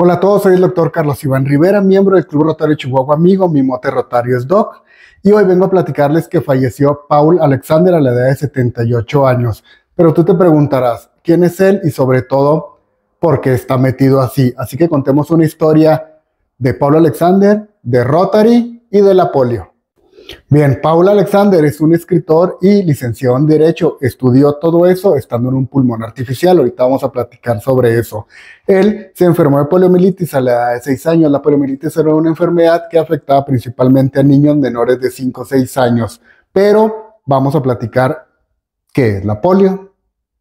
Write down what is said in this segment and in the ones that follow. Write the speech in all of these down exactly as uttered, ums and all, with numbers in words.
Hola a todos, soy el doctor Carlos Iván Rivera, miembro del Club Rotario Chihuahua Amigo. Mi mote rotario es Doc, y hoy vengo a platicarles que falleció Paul Alexander a la edad de setenta y ocho años. Pero tú te preguntarás, ¿quién es él? Y sobre todo, ¿por qué está metido así? Así que contemos una historia de Paul Alexander, de Rotary y de la polio. Bien, Paul Alexander es un escritor y licenciado en Derecho. Estudió todo eso estando en un pulmón artificial. Ahorita vamos a platicar sobre eso. Él se enfermó de poliomielitis a la edad de seis años. La poliomielitis era una enfermedad que afectaba principalmente a niños menores de cinco o seis años. Pero vamos a platicar qué es la polio.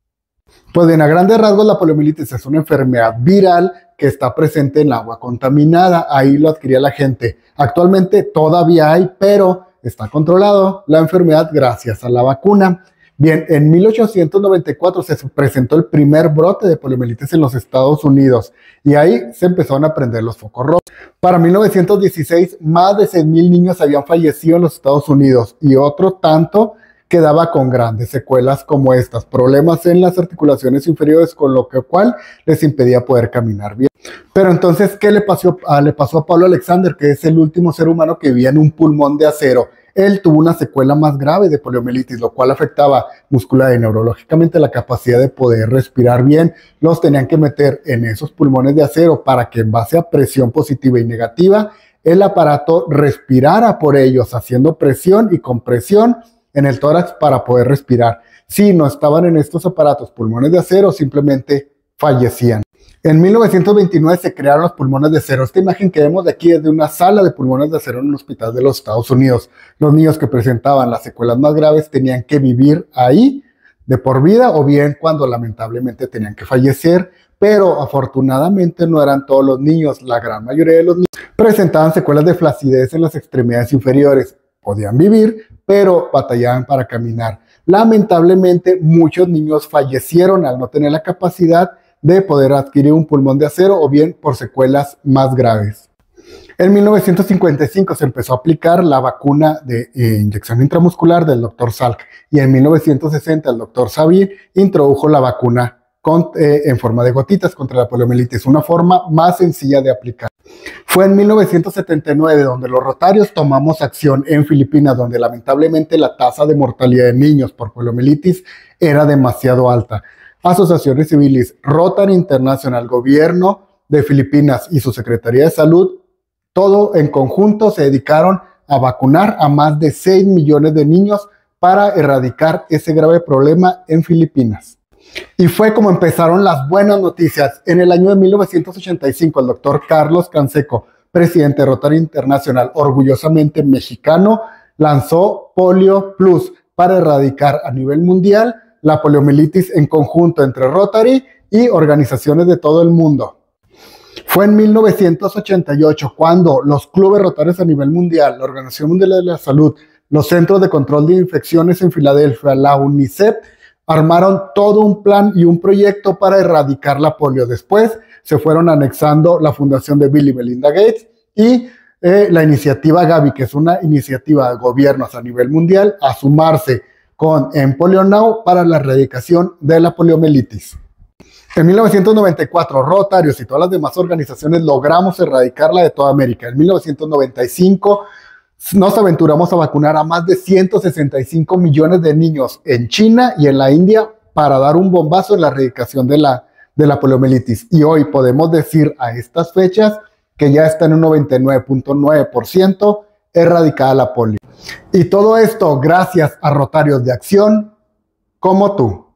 Pues bien, a grandes rasgos, la poliomielitis es una enfermedad viral que está presente en el agua contaminada. Ahí lo adquiría la gente. Actualmente todavía hay, pero está controlado la enfermedad gracias a la vacuna. Bien, en mil ochocientos noventa y cuatro se presentó el primer brote de poliomielitis en los Estados Unidos y ahí se empezaron a prender los focos rojos. Para mil novecientos dieciséis, más de seis mil niños habían fallecido en los Estados Unidos y otro tanto quedaba con grandes secuelas como estas, problemas en las articulaciones inferiores, con lo que cual les impedía poder caminar bien. Pero entonces, ¿qué le pasó, a, le pasó a Paul Alexander, que es el último ser humano que vivía en un pulmón de acero? Él tuvo una secuela más grave de poliomielitis, lo cual afectaba muscular y neurológicamente la capacidad de poder respirar bien. Los tenían que meter en esos pulmones de acero para que en base a presión positiva y negativa, el aparato respirara por ellos, haciendo presión y compresión en el tórax para poder respirar. Si no estaban en estos aparatos pulmones de acero, simplemente fallecían. En mil novecientos veintinueve se crearon los pulmones de acero. Esta imagen que vemos de aquí es de una sala de pulmones de acero en un hospital de los Estados Unidos. Los niños que presentaban las secuelas más graves tenían que vivir ahí de por vida o bien cuando lamentablemente tenían que fallecer, pero afortunadamente no eran todos los niños. La gran mayoría de los niños presentaban secuelas de flacidez en las extremidades inferiores. Podían vivir, pero batallaban para caminar. Lamentablemente, muchos niños fallecieron al no tener la capacidad de poder adquirir un pulmón de acero o bien por secuelas más graves. En mil novecientos cincuenta y cinco se empezó a aplicar la vacuna de eh, inyección intramuscular del doctor Salk y en mil novecientos sesenta el doctor Sabin introdujo la vacuna con, eh, en forma de gotitas contra la poliomielitis, una forma más sencilla de aplicar. Fue en mil novecientos setenta y nueve donde los rotarios tomamos acción en Filipinas, donde lamentablemente la tasa de mortalidad de niños por poliomielitis era demasiado alta. Asociaciones civiles, Rotary International, gobierno de Filipinas y su Secretaría de Salud, todo en conjunto se dedicaron a vacunar a más de seis millones de niños para erradicar ese grave problema en Filipinas. Y fue como empezaron las buenas noticias. En el año de mil novecientos ochenta y cinco, el doctor Carlos Canseco, presidente de Rotary International, orgullosamente mexicano, lanzó Polio Plus para erradicar a nivel mundial la poliomielitis en conjunto entre Rotary y organizaciones de todo el mundo. Fue en mil novecientos ochenta y ocho cuando los clubes rotarios a nivel mundial, la Organización Mundial de la Salud, los Centros de Control de Infecciones en Filadelfia, la UNICEF, armaron todo un plan y un proyecto para erradicar la polio. Después se fueron anexando la fundación de Bill y Melinda Gates y eh, la iniciativa Gavi, que es una iniciativa de gobiernos a nivel mundial, a sumarse con en Polio Now para la erradicación de la poliomielitis. En mil novecientos noventa y cuatro, Rotarios y todas las demás organizaciones logramos erradicarla de toda América. En mil novecientos noventa y cinco nos aventuramos a vacunar a más de ciento sesenta y cinco millones de niños en China y en la India para dar un bombazo en la erradicación de la, de la poliomielitis. Y hoy podemos decir a estas fechas que ya está en un noventa y nueve punto nueve por ciento erradicada la polio. Y todo esto gracias a Rotarios de Acción como tú.